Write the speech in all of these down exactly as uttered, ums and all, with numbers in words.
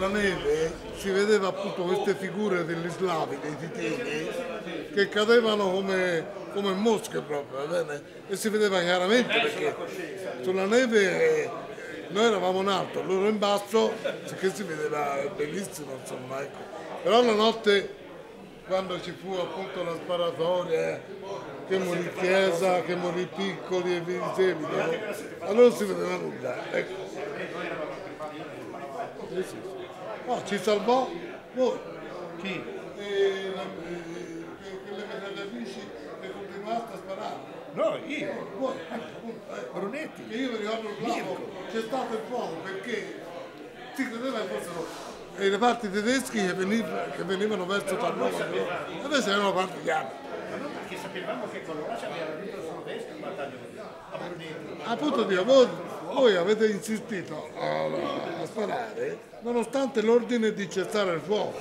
sulla neve si vedeva appunto queste figure degli slavi, dei titini, che cadevano come, come mosche proprio, va bene? E si vedeva chiaramente perché sulla neve eh, noi eravamo in alto, loro in basso, che si vedeva benissimo, insomma, ecco. Però la notte, quando ci fu appunto la sparatoria, che morì Chiesa, che morì Piccoli e via di seguito, allora non si vedeva nulla, ecco. Sì, sì. No, ci salvò voi. Chi? E, la- e- che- quelle metragliatrici che continuaste a sparare. No, io. Voi, appunto, ecco. Brunetti. Che io mi ricordo il fuoco, c'è stato il fuoco perché si credeva che fossero i reparti tedeschi che, veniv- che venivano verso Tarnova, e invece erano partigiani. Ma non perché sapevamo che con loro ci aveva vinto solo destra il battaglione a Brunetti. Appunto Dio, voi, voi avete insistito a, a sparare nonostante l'ordine di cessare il fuoco.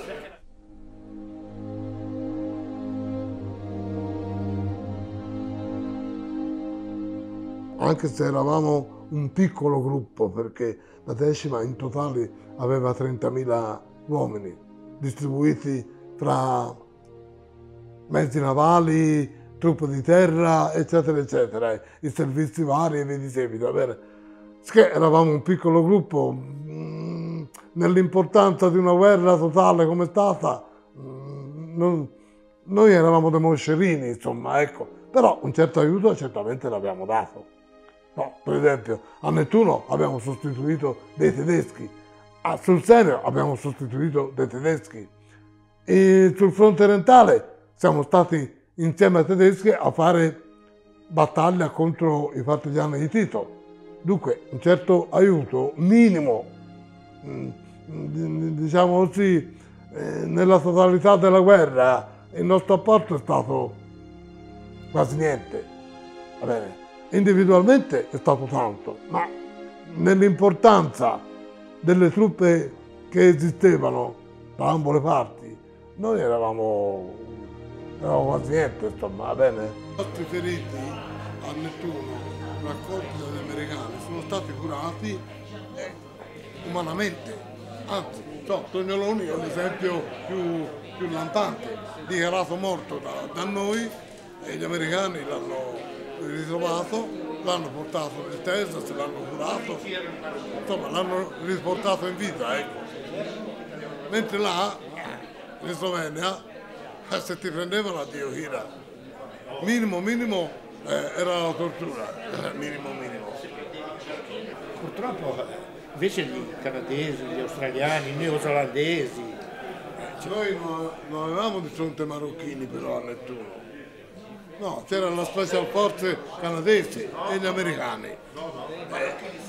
Anche se eravamo un piccolo gruppo, perché la decima in totale aveva trentamila uomini, distribuiti tra mezzi navali, truppe di terra, eccetera, eccetera, eh, i servizi vari e via di seguito. Va bene? Che eravamo un piccolo gruppo, mh, nell'importanza di una guerra totale come è stata, mh, non- noi eravamo dei moscerini, insomma, ecco, però un certo aiuto certamente l'abbiamo dato. No, per esempio, a Nettuno abbiamo sostituito dei tedeschi, a- sul Serio abbiamo sostituito dei tedeschi, e sul fronte orientale siamo stati insieme ai tedeschi a fare battaglia contro i partigiani di Tito. Dunque, un certo aiuto minimo, mm, mm, diciamo così, eh, nella totalità della guerra, il nostro apporto è stato quasi niente. Va bene? Individualmente è stato tanto, ma nell'importanza delle truppe che esistevano da ambo le parti, noi eravamo, eravamo quasi niente, insomma, va bene? I nostri feriti a Nettuno, raccolti dagli americani, sono stati curati eh, umanamente. Anzi, so, Tognoloni è l'esempio più, più lampante, dichiarato morto da, da noi, e gli americani l'hanno ritrovato, l'hanno portato nel Texas, l'hanno curato, insomma l'hanno riportato in vita, ecco. Mentre là, in Slovenia, eh, se ti prendevano a Dio Hira, minimo minimo eh, era la tortura, eh, minimo minimo. Purtroppo invece i canadesi, gli australiani, i neozelandesi. Noi non, non avevamo di fronte ai marocchini però a Nettuno. No, c'era la Special Force canadese e gli americani. Eh,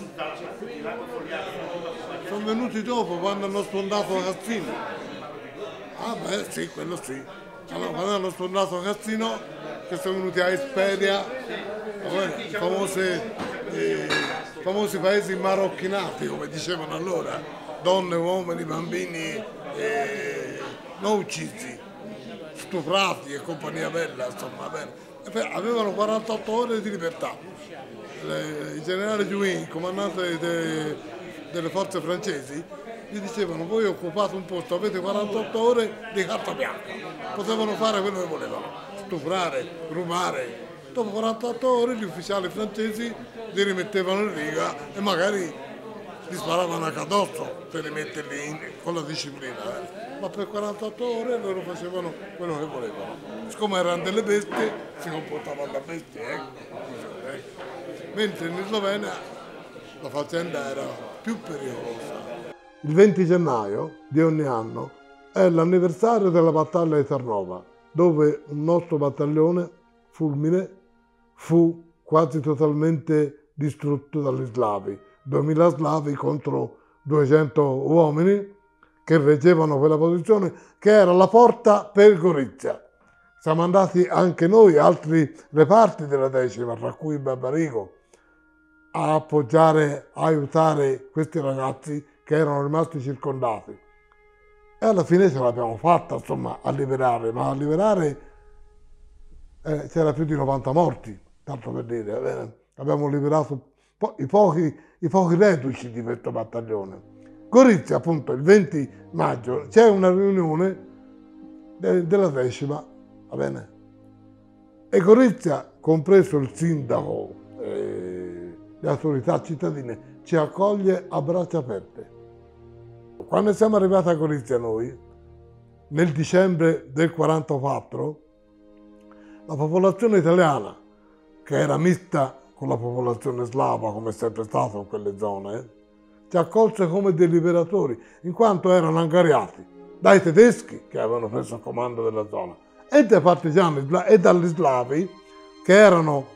sono venuti dopo quando hanno sfondato Cassino. Ah beh sì, quello sì. Allora, quando hanno sfondato Cassino, che sono venuti a Esperia, i famosi, eh, famosi paesi marocchinati, come dicevano allora, donne, uomini, bambini eh, non uccisi, stuprati e compagnia bella, insomma, bene. E poi avevano quarantotto ore di libertà. Le- Il generale Jouin, comandante de- delle forze francesi, gli dicevano: voi occupate un posto, avete quarantotto ore di carta bianca. Potevano fare quello che volevano, stuprare, rubare. Dopo quarantotto ore gli ufficiali francesi li rimettevano in riga e magari gli sparavano anche addosso per rimetterli in- con la disciplina. eh. Ma per quarantotto ore loro facevano quello che volevano. Siccome erano delle bestie, si comportavano da bestie. Ecco. Ecco. Mentre in Slovenia la faccenda era più pericolosa. Il venti gennaio di ogni anno è l'anniversario della battaglia di Tarnova, dove un nostro battaglione, Fulmine, fu quasi totalmente distrutto dagli slavi. duemila slavi contro duecento uomini che reggevano quella posizione, che era la porta per Gorizia. Siamo andati anche noi, altri reparti della decima, tra cui Barbarigo, a appoggiare, a aiutare questi ragazzi che erano rimasti circondati. E alla fine ce l'abbiamo fatta, insomma, a liberare, ma a liberare eh, c'era più di novanta morti, tanto per dire. eh. Abbiamo liberato po- i, pochi, i pochi reduci di questo battaglione. Gorizia, appunto, il venti maggio c'è una riunione de della decima, va bene? E Gorizia, compreso il sindaco e le autorità cittadine, ci accoglie a braccia aperte. Quando siamo arrivati a Gorizia noi, nel dicembre del quarantaquattro, la popolazione italiana, che era mista con la popolazione slava, come è sempre stato in quelle zone, ci accolse come dei liberatori, in quanto erano angariati dai tedeschi che avevano preso il comando della zona e dai partigiani e dagli slavi che erano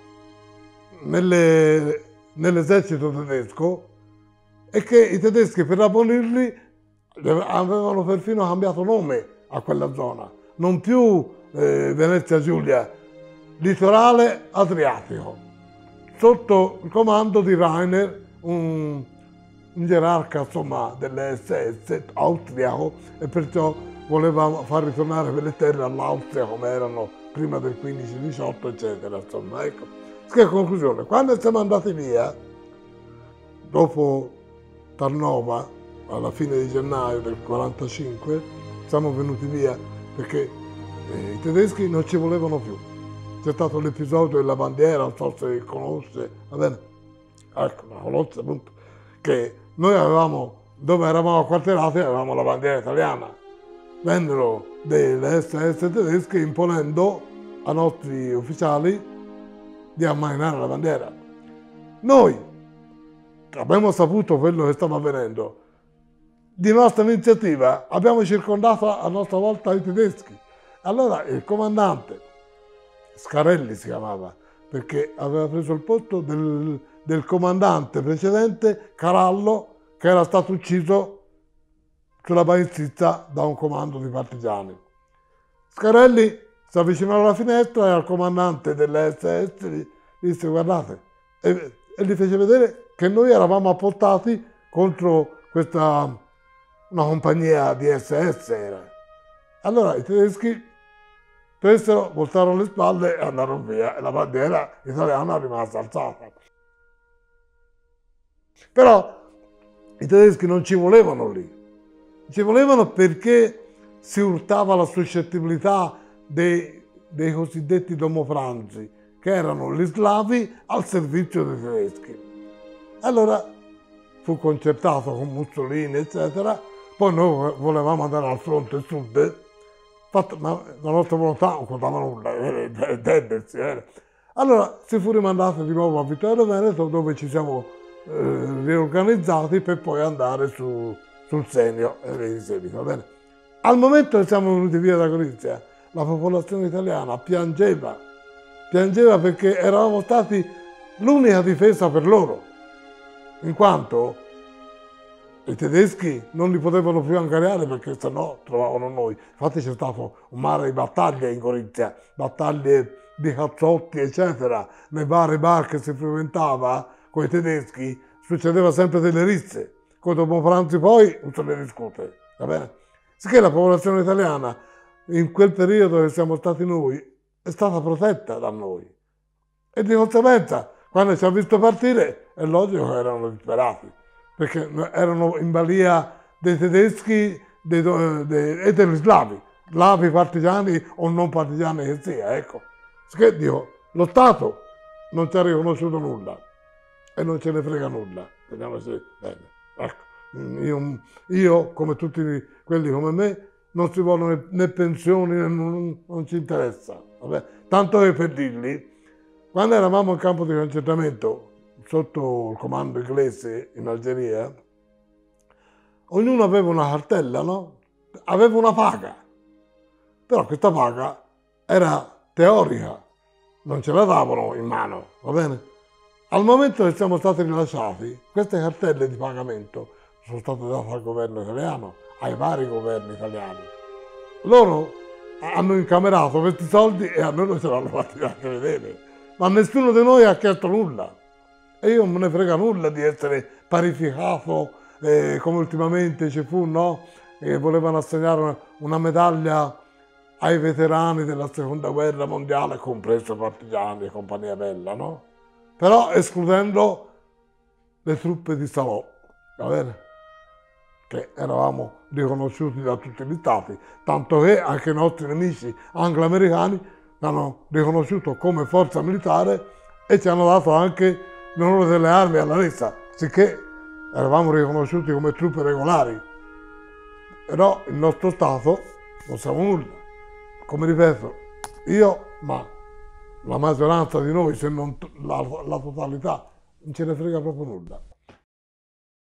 nell'esercito tedesco e che i tedeschi, per abolirli, avevano perfino cambiato nome a quella zona, non più eh, Venezia Giulia, litorale adriatico, sotto il comando di Rainer, un, un gerarca insomma delle esse esse austriaco, e perciò voleva far ritornare quelle terre all'Austria come erano prima del quindici diciotto, eccetera. Insomma, ecco. Che conclusione, quando siamo andati via, dopo Tarnova, alla fine di gennaio del quarantacinque, siamo venuti via perché eh, i tedeschi non ci volevano più. C'è stato l'episodio della bandiera, non so se conosce, va bene? Ecco, la conosce appunto, che noi avevamo, dove eravamo acquarterati, avevamo la bandiera italiana. Vennero delle esse esse tedesche imponendo ai nostri ufficiali di ammainare la bandiera. Noi abbiamo saputo quello che stava avvenendo. Di nostra iniziativa abbiamo circondato a nostra volta i tedeschi. Allora il comandante, Scarelli si chiamava, perché aveva preso il posto del, del comandante precedente, Carallo, che era stato ucciso sulla Baistizza da un comando di partigiani. Scarelli si avvicinò alla finestra e al comandante delle esse esse gli disse: guardate, e, e gli fece vedere che noi eravamo appostati contro questa, una compagnia di esse esse era. Allora i tedeschi presero, voltarono le spalle e andarono via, e la bandiera italiana rimase alzata. Però i tedeschi non ci volevano lì, ci volevano perché si urtava la suscettibilità dei, dei cosiddetti domopranzi, che erano gli slavi al servizio dei tedeschi. Allora fu concertato con Mussolini, eccetera. Poi noi volevamo andare al fronte sud, fatto, ma la nostra volontà non contava nulla, eh, tendersi. Eh. Allora si fu rimandato di nuovo a Vittorio Veneto, dove ci siamo eh, riorganizzati per poi andare su, sul Senio e in seguito, va bene? Al momento che siamo venuti via da Gorizia, la popolazione italiana piangeva, piangeva perché eravamo stati l'unica difesa per loro, in quanto i tedeschi non li potevano più angariare perché sennò trovavano noi. Infatti c'è stato un mare di battaglie in Gorizia, battaglie di cazzotti, eccetera. Nei vari bar che si frequentava con i tedeschi succedeva sempre delle risse. Con dopo pranzi poi non se ne discute, va bene? Sicché la popolazione italiana in quel periodo che siamo stati noi è stata protetta da noi. E di conseguenza, quando ci ha visto partire, è logico che erano disperati, perché erano in balia dei tedeschi dei, dei, e degli slavi, slavi partigiani o non partigiani che sia, ecco. Che dico, lo Stato non ci ha riconosciuto nulla e non ce ne frega nulla, vediamoci bene. Ecco. Io, io, come tutti quelli come me, non si vogliono né, né pensioni, né, non, non ci interessa. Vabbè. Tanto che per dirgli, quando eravamo in campo di concentramento, sotto il comando inglese in Algeria, ognuno aveva una cartella, no? Aveva una paga, però questa paga era teorica, non ce la davano in mano, va bene? Al momento che siamo stati rilasciati, queste cartelle di pagamento sono state date al governo italiano, ai vari governi italiani. Loro hanno incamerato questi soldi e a noi non ce l'hanno fatti anche vedere, ma nessuno di noi ha chiesto nulla. E io non me ne frega nulla di essere parificato, eh, come ultimamente ci fu, no? E volevano assegnare una medaglia ai veterani della seconda guerra mondiale, compreso partigiani e compagnia bella, no? Però escludendo le truppe di Salò, va bene? che eravamo riconosciuti da tutti gli stati, tanto che anche i nostri nemici anglo-americani hanno riconosciuto come forza militare e ci hanno dato anche l'onore delle armi alla resa, sicché eravamo riconosciuti come truppe regolari. Però il nostro Stato non siamo nulla. Come ripeto, io, ma la maggioranza di noi, se non la, la totalità, non ce ne frega proprio nulla.